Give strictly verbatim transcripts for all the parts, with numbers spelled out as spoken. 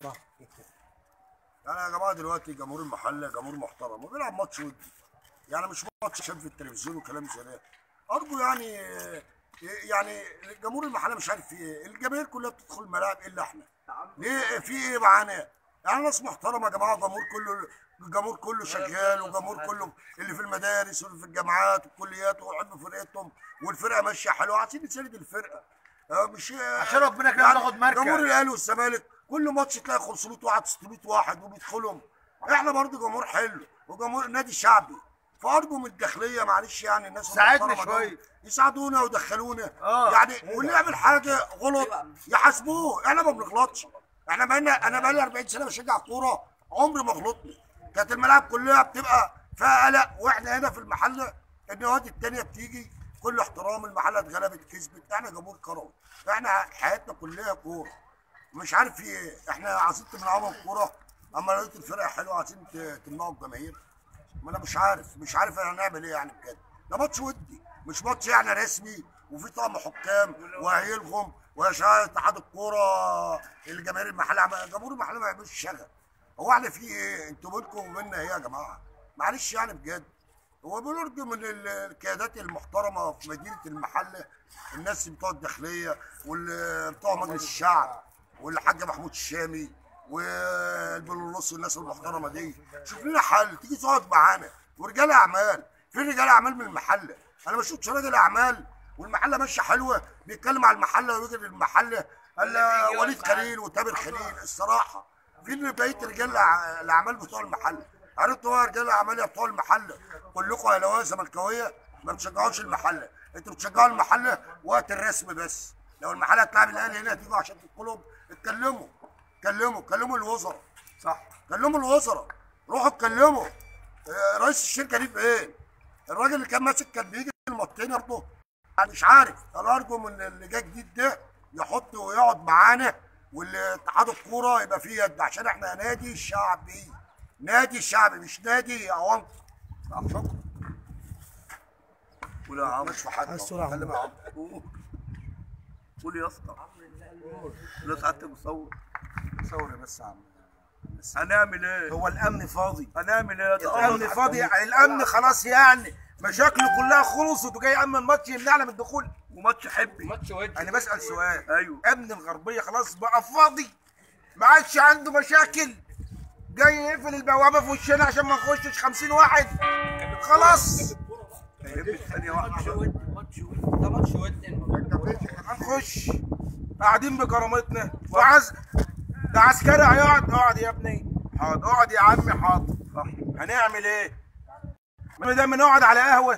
يعني يا جماعه دلوقتي جمهور المحله جمهور محترم وبيلعب ماتش ودي، يعني مش ماتش شاف في التلفزيون وكلام زي ده. ارجو يعني يعني جمهور المحله مش عارف في ايه، الجماهير كلها بتدخل الملاعب الا احنا. ليه في ايه معانا؟ يعني ناس محترمه يا جماعه، جمهور كله الجمهور كله شغال، وجمهور كله اللي في المدارس واللي في الجامعات والكليات ويحبوا فرقتهم، والفرقه ماشيه حلوه، عايزين نساند الفرقه. مش عشان ربنا كده يعني ناخد مركز. جمهور الاهلي والزمالك كل ماتش تلاقي خمسمية واحد ستمية واحد وبيدخلهم. احنا برضه جمهور حلو وجمهور نادي شعبي، فارجو من الداخليه معلش يعني الناس ساعدنا شويه، يساعدونا ويدخلونا. اه يعني واللي يعمل حاجه غلط يحاسبوه، احنا ما بنغلطش. احنا بقينا انا بقالي أربعين سنه بشجع كوره، عمري ما غلطني. كانت الملاعب كلها بتبقى فيها قلق، واحنا هنا في المحله النوادي الثانيه بتيجي كل احترام، المحله اتغلبت كسبت، احنا جمهور كروي، احنا حياتنا كلها كوره. مش عارف في ايه، احنا عايزين تمنعونا الكوره، اما لقيت الفرقه حلوه عايزين تمنعوا الجماهير. ما انا مش عارف مش عارف هنعمل ايه يعني بجد. ده ماتش ودي مش ماتش يعني رسمي وفي طقم حكام وهيلغم ويا اتحاد الكوره الجماهير المحله. جمهور المحله ما يعملش شغل. هو احنا في ايه؟ انتوا بينكم وبيننا ايه يا جماعه؟ معلش يعني بجد. هو بنرجو من القيادات المحترمه في مدينه المحله، الناس بتوع الداخليه وبتوع مجلس الشعب والحاج محمود الشامي والبلولوس والناس المحترمه دي، شوف لنا حل، تيجي تقعد معانا. ورجال اعمال، فين رجال اعمال من المحله؟ انا ما شفتش راجل اعمال والمحله ماشيه حلوه بيتكلم على المحله ويجري المحله الا وليد خليل وتامر خليل. الصراحه فين بقيه رجال الاعمال بتوع المحله؟ عرفتوا بقى رجال الاعمال يا بتوع المحله كلكم اهلاويه زملكاويه ما بتشجعوش المحله، انتوا بتشجعوا المحله وقت الرسم بس. لو المحله هتلعب الاهلي هنا تيجوا عشان تدخلوا اتكلموا كلموا كلموا الوزراء، صح؟ كلموا الوزراء، روحوا اتكلموا. رئيس الشركه دي فين؟ الراجل اللي كان ماسك كان بيجي الماتشين برضه. انا مش عارف، انا ارجو من اللي جاي جديد ده يحط ويقعد معانا، والاتحاد الكوره يبقى فيه يد، عشان احنا نادي شعبي، نادي شعبي مش نادي عوام. شكرا. قول يا عم. مش في حد. اتكلم يا عم. قول يا اسطى. قول يا سعاده المصور. صور بس يا عم. هنعمل ايه؟ هو الامن فاضي. هنعمل ايه؟ الامن فاضي يعني الامن خلاص يعني مشاكله كلها خلصت وجاي يامن ماتش يمنعنا من الدخول وماتش حبي. ماتش ودي. انا بسال سؤال. ايوه. امن الغربيه خلاص بقى فاضي، ما عادش عنده مشاكل، جاي يقفل البوابه في وشنا عشان ما نخشش خمسين واحد خلاص. ثانيه واحده. ماتش ودي ماتش ودي ده ماتش ودي. هنخش قاعدين بكرامتنا وعز ده عسكري هيقعد. اقعد يا ابني، حاضر. اقعد يا عمي، حاضر. هنعمل ايه؟ دايما نقعد على قهوه،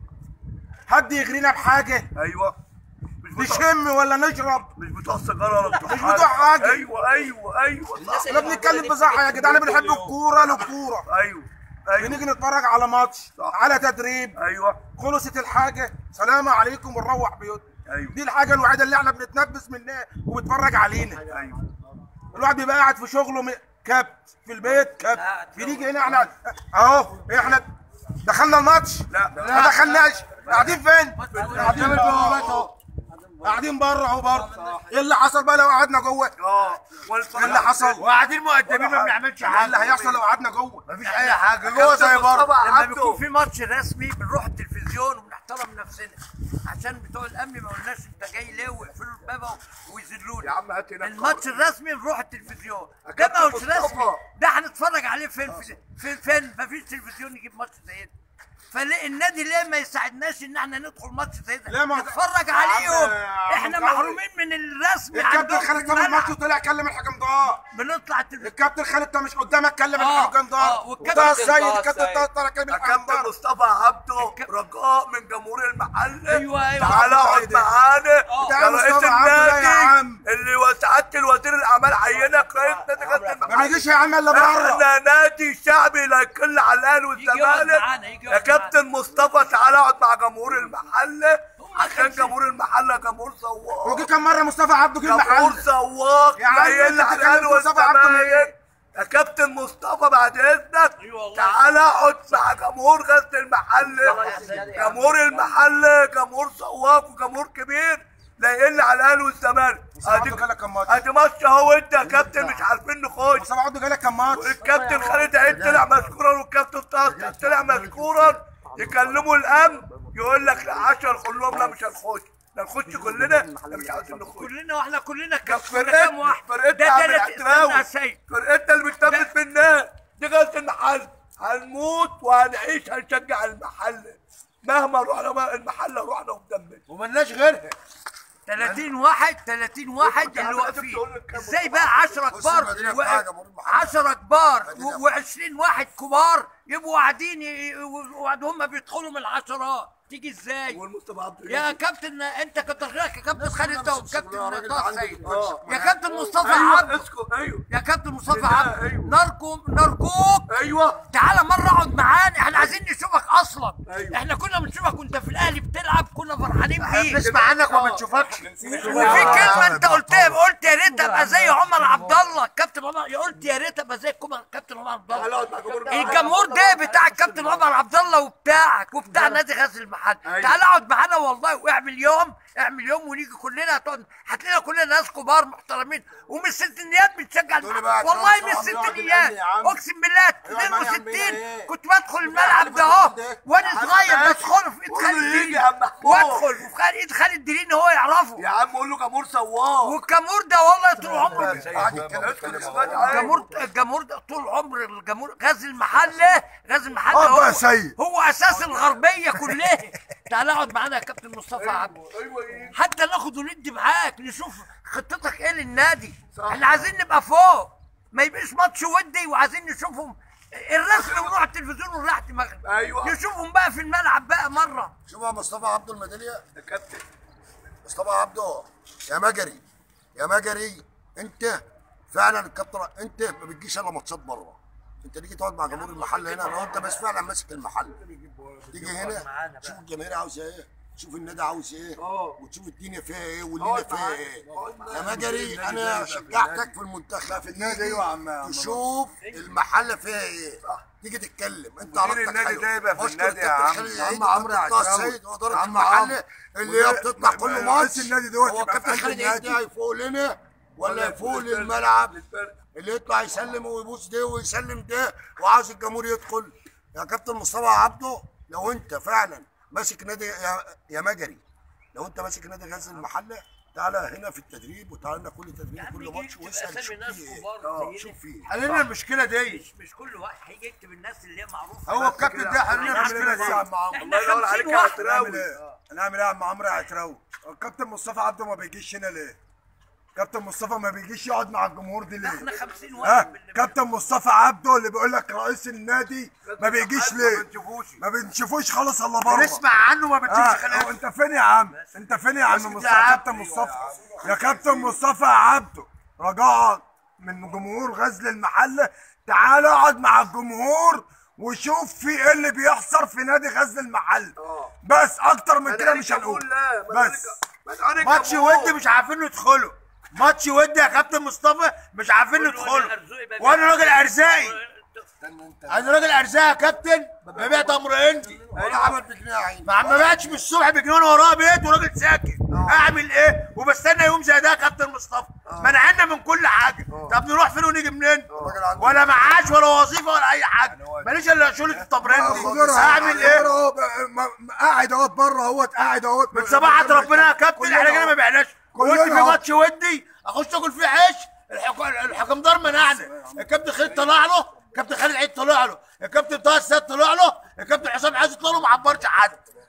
حد يغرينا بحاجه. ايوه. نشم ولا نشرب. مش بتوع سيجاره ولا بتوع مش بتوع حاجه. ايوه ايوه ايوه صح. احنا بنتكلم بصراحه يا جدعان، احنا بنحب الكوره للكوره. ايوه ايوه. بنيجي نتفرج على ماتش، على تدريب. ايوه. خلصت الحاجه سلام عليكم ونروح بيوتنا. ايوه. دي الحاجه الوحيده اللي احنا بنتنبس منها وبتفرج علينا. ايوه. الواحد بيبقى قاعد في شغله كابت، في البيت كابت، بنيجي هنا احنا اهو احنا دخلنا الماتش؟ لا ما دخلناش. قاعدين فين؟ قاعدين اهو، قاعدين بره اهو برضه. ايه اللي حصل بقى لو قعدنا جوه؟ اه ايه اللي حصل؟ وقاعدين مقدمين ما بنعملش حاجه. ايه اللي هيحصل لو قعدنا جوه؟ مفيش اي حاجه جوه زي بره. لما بيكون في ماتش رسمي بنروح التلفزيون وبنحترم نفسنا، عشان بتوع الامن ما قلناش انت جاي ليه ويقفلوا الباب ويذلونا. يا عم هات هنا الماتش الرسمي نروح التلفزيون، ده ما هوش رسمي، ده هنتفرج عليه فين فين فين مفيش تلفزيون يجيب ماتش زي ده. فليه النادي ليه ما يساعدناش ان احنا ندخل ماتش زي ده؟ نتفرج عليهم. احنا محرومين من الرسمي. الكابتن خالد كان الماتش وطلع كلم الحكم ضاع. بنطلع التلفزيون. الكابتن خالد ده مش قدامك كلم الحكم ضاع. وده السيد الكابتن طلع كلم الحكم ضاع. الكابتن مصطفى عبده رجاء من جمهور المحل. ايوه ايوه. تعالى اقعد معانا يا رئيس النادي اللي سعاده الوزير الاعمال عينك رئيس نادي غزل المحل. ما بيجيش يا عم الا بره. احنا نادي شعبي لا يقل على الاهلي والزمالك. يا كابتن مصطفى تعالى اقعد مع جمهور المحله، عشان جمهور المحله جمهور سواق. وجي كم مره مصطفى عبده جه المحله؟ جمهور سواق يا عم جايين على الاهلي والزمالك. يا كابتن مصطفى بعد اذنك تعالى اقعد مع جمهور غزل المحله. جمهور المحله جمهور سواق وجمهور كبير، لا يقل على الاهلي والزمالك. اديك جالك كام ماتش؟ ادي ماتش اهو، انت يا كابتن مش عارفين نخش. مصطفى عبده جالك كام ماتش؟ الكابتن خالد عيد طلع مشكورا والكابتن طه طلع مشكورا، يكلموا الامن يقول لك عشرة كلهم لا مش هنخش، لا نخش كلنا لا مش عايزين نخش كلنا واحنا كلنا كام فرقتنا واحد؟ فرقتنا ده عم تلات الاحتراوي، استنى يا سيد. فرقتنا اللي بتثبت في الناس دي غايه المحل، هنموت وهنعيش هنشجع المحل مهما رحنا المحل رحنا ودمنا ومالناش غيرها. ثلاثين واحد ثلاثين واحد اللي واقفين، ازاي بقى عشرة كبار عشرة كبار و20 واحد كبار يبقوا قاعدين وهم بيدخلوا من العشرات، تيجي ازاي؟ يا كابتن انت كتر خيرك يا كابتن خالد ده وكابتن طه سيد، يا كابتن مصطفى عبده، يا كابتن مصطفى عبده نرجو نرجوك ايوه تعالى مره اقعد معانا، احنا عايزين نشوفك اصلا. احنا كنا بنشوفك وانت في الاهلي بتلعب، كنا فرحانين بيك، بنسمع عنك وما بنشوفكش. وفي كلمه انت قلتها، قلت يا ريت ابقى زي عمر عبد الله، كابتن عمر، قلت يا ريت ابقى زي كابتن عمر عبد الله. الجمهور ده بتاع الكابتن عمر عبد الله وبتاعك وبتاع نادي غزل المحل، تعالى اقعد معانا والله واعمل يوم، اعمل يوم ونيجي كلنا هتقعد، هتلاقينا كلنا ناس كبار محترمين ومن الستينيات بنشجع المحل، والله من الستينيات اقسم بالله اثنين وستين كنت بدخل الملعب ده اهو وانا صغير، بدخله في ايد خالد دليل وادخل في ايد خالد دليل هو يعرفه يا عم قول له جمهور سواه، والجمهور ده والله طول عمره الجمهور الجمهور ده طول عمر الجمهور غزل المحله غزل المحله هو, هو اساس الغربيه كلها. تعال اقعد معانا يا كابتن مصطفى عبده، حتى ناخد وندي معاك نشوف خطتك ايه للنادي، احنا عايزين نبقى فوق، ما يبقاش ماتش ودي وعايزين نشوفهم الرسمي ونروح التلفزيون ونريح دماغنا. ايوه نشوفهم بقى في الملعب بقى مره. شوف يا مصطفى عبده الميداليه يا كابتن مصطفى عبده يا مجري يا مجري، انت فعلا الكابتن، انت ما بتجيش الا ماتشات بره، انت تيجي تقعد مع جمهور المحل هنا لو انت بس فعلا ماسك المحل، تيجي هنا تشوف الجماهير عاوزه ايه، تشوف النادي عاوز ايه، وتشوف الدنيا فيها ايه والليله فيها ايه. يا مجري انا شجعتك في المنتخب في النادي، ايوه يا عم، تشوف المحله فيها ايه، تيجي تتكلم انت علاقتك النادي ده يبقى في النادي يا عم. يا عم عمرو السيد واداره المحل اللي هي بتطلع كل ماتش، النادي دوت هو كابتن خالد عيد ده هيفوق لنا ولا يفوق للملعب اللي يطلع يسلم ويبوس ده ويسلم ده وعاوز الجمهور يدخل. يا كابتن مصطفى عبده لو انت فعلا ماسك نادي يا, يا مجري، لو انت ماسك نادي غزل المحله تعالى هنا في التدريب وتعالى لنا كل تدريب كل ماتش واسال شوف فيه ايه، شوف فيه حللنا المشكله دي. مش مش كل واحد هيجي يكتب الناس اللي هي معروفه، هو الكابتن ده حللنا المشكله دي يا عم عمرو. الله ينور عليك يا عتراوي. هنعمل ايه يا عم عمرو يا عتراوي؟ الكابتن مصطفى عبده ما بيجيش هنا ليه؟ كابتن مصطفى ما بيجيش يقعد مع الجمهور دي ليه؟ احنا خمسين واحد. كابتن مصطفى عبده اللي بيقول لك رئيس النادي ما بيجيش ليه؟ ما بنشوفوش ما بنشوفوش خالص الا بره، بنسمع عنه ما بنشوفش خلاص. انت فين يا عم؟ انت فين يا عم مصطفى؟ كابتن مصطفى يا كابتن مصطفى عبده، رجاء من جمهور غزل المحله تعال اقعد مع الجمهور وشوف في ايه اللي بيحصل في نادي غزل المحله، بس اكتر من كده مش هنقول. بس ماتش ودي مش عارفين ندخله، ماتش ودي يا كابتن مصطفى مش عارفين ندخله، وانا راجل ارزاقي، انا راجل ارزاقي يا كابتن، ببيع تمر هندي، انا عمل بجنيه يا عيني، ما بعتش من الصبح بجنيه وانا ورايا بيت وراجل ساكت، اعمل ايه؟ وبستنى يوم زي ده يا كابتن مصطفى، منعنا من كل حاجه، طب نروح فين ونيجي منين؟ ولا معاش ولا وظيفه ولا اي حاجه، ماليش الا شغله التمر هندي، اعمل ايه؟ قاعد اهوت بره اهوت قاعد اهوت من صباحة ربنا يا كابتن احنا كده ما بعناش، قلت في ماتش ودي اخش اكل فيه عيش، الحكم دار منعنا، الكابتن خالد طلع له، الكابتن خالد عيد طلع له، الكابتن طه السيد طلع له، الكابتن حسام عايز يطلع له ما عبرش حد.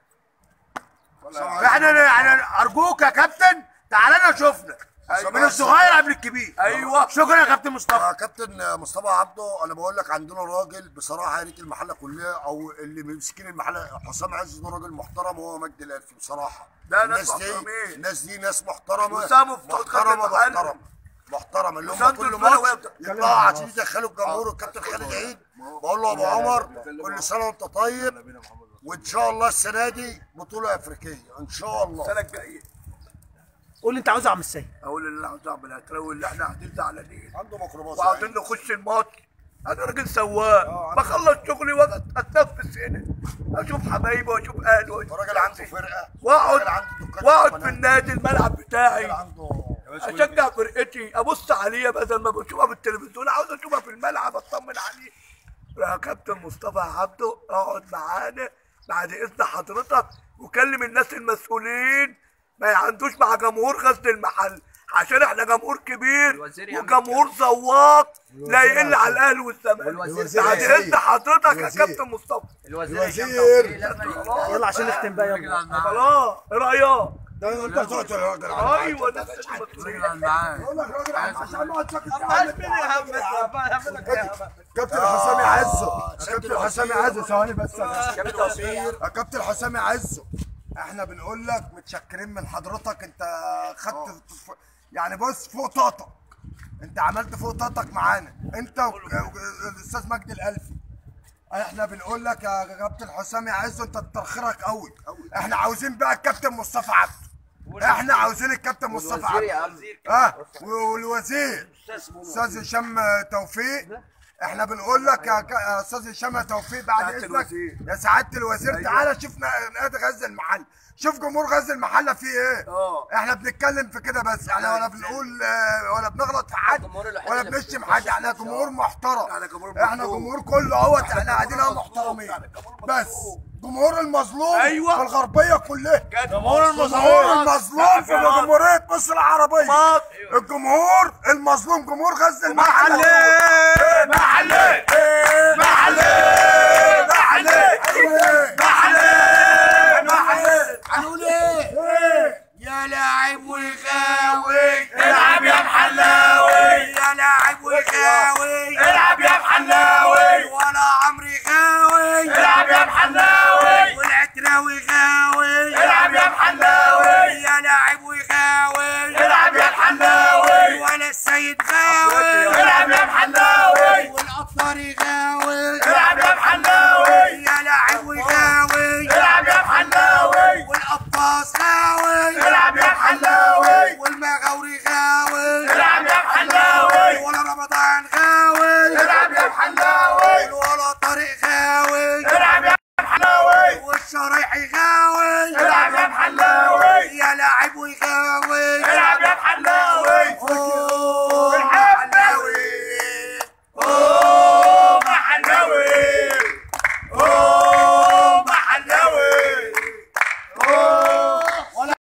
احنا يعني ارجوك يا كابتن تعالى لنا شوفنا من الصغير قبل الكبير. ايوه شكرا يا كابتن مصطفى. يا كابتن مصطفى عبده انا بقول لك عندنا راجل بصراحه يا ريت المحله كلها او اللي ماسكين المحله، حسام عز ده راجل محترم وهو مجدي الالفي بصراحه. ده الناس ناس دي محترمين، الناس دي ناس محترمه وساموا في محترمه محترمه محترمه اللي هم كل ماتش يطلعوا عشان يدخلوا الجمهور. الكابتن خالد عيد بقول له يا ابو عمر كل سنه وانت طيب، وان شاء الله السنه دي بطوله افريقيه ان شاء الله السنه الجايه. قول اللي انت عاوزه يا عم السيد. اقول اللي انا عاوزه اعمل العتراوي اللي احنا قاعدين زعلانين عنده ميكروباص وعاوزين نخش الماتش انا راجل سواق بخلص شغلي واتنفس هنا اشوف حبايبي واشوف اهلي وراجل عنده فرقه واقعد واقعد في النادي الملعب بتاعي اشجع فرقتي ابص عليها بدل ما بشوفها في التلفزيون عاوز اشوفها في الملعب اطمن عليه. يا كابتن مصطفى عبده اقعد معانا بعد اذن حضرتك وكلم الناس المسؤولين ما عندوش مع جمهور غزل المحل عشان احنا جمهور كبير وجمهور ذواق لا يقل على الاهلي والزمالك. بعد اذن حضرتك يا كابتن مصطفى. الوزير يلا عشان نختم بقى يلا. خلاص ايه رايك؟ ده انت صوت الراجل ايوه نفس المسؤولين معاك. بقول لك راجل عشان نقعد ساكت كابتن حسامي عزه كابتن حسامي عزه ثواني بس يا كابتن حسامي عزه احنا بنقول لك متشكرين من حضرتك. انت خدت يعني بص فوق طاقتك، انت عملت فوق طاقتك معانا انت والاستاذ مجدي الالفي. احنا بنقول لك يا كابتن حسامي عزه انت تاخرك قوي. احنا عاوزين بقى الكابتن مصطفى عبده، احنا عاوزين الكابتن مصطفى عبده اه والوزير استاذ هشام توفيق. احنا بنقول لك يا استاذ هشام توفيق بعد اذنك يا سعاده الوزير تعالى شوف نادي غزل المحله، شوف جمهور غزل المحله فيه ايه. احنا بنتكلم في كده بس، احنا ولا بنقول ولا بنغلط في حد ولا بنشتم حد، احنا جمهور محترم، احنا جمهور كله اهوت احنا قاعدين اهو محترمين. بس جمهور المظلوم أيوة. في الغربيه كلها، جمهور جمهور المظلوم في جمهوريه مصر العربيه، الجمهور المظلوم جمهور غزل المحله. محلي محلي محلي محلي محلي هنقول ايه؟ يا لاعب وغاوي العب يا محلاوي، يا لاعب وغاوي العب يا